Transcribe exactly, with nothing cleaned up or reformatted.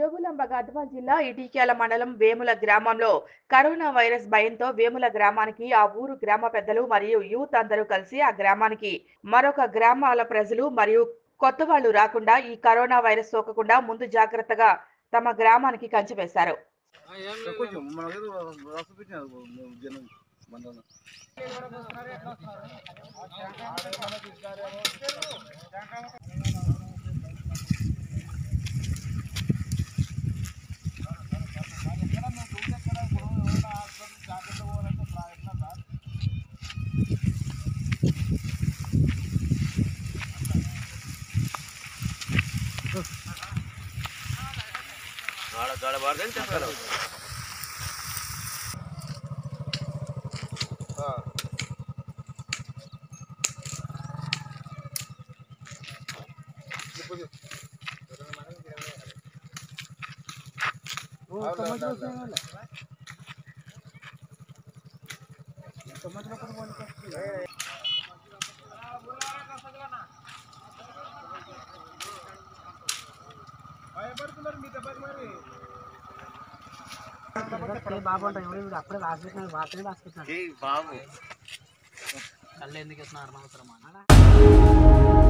జోగులాంబ గద్వాల జిల్లా ఇటిక్యాల మండలం వేముల గ్రామంలో కరోనా వైరస్ భయంతో వేముల గ్రామానికి ఆ ఊరు గ్రామ పెద్దలు మరియు యూత్ అందరూ కలిసి ఆ గ్రామానికి మరొక గ్రామాల ప్రజలు మరియు కొత్త వాళ్ళు రాకుండా ఈ కరోనా వైరస్ సోకకుండా ముందు జాగ్రత్తగా తమ గ్రామానికి కంచె వేశారు. गाड़ा बाहर दें क्या करो हाँ वो समझ लो सही वाला समझ लो कौन बोल के బాబు అంటే ఎవరు అప్పుడే రాసిపెట్టిన వార్తనే రాసిపెట్టినాడు బాబు కళ్ళు ఎందుకు ఇస్తున్నారు అనవసరమా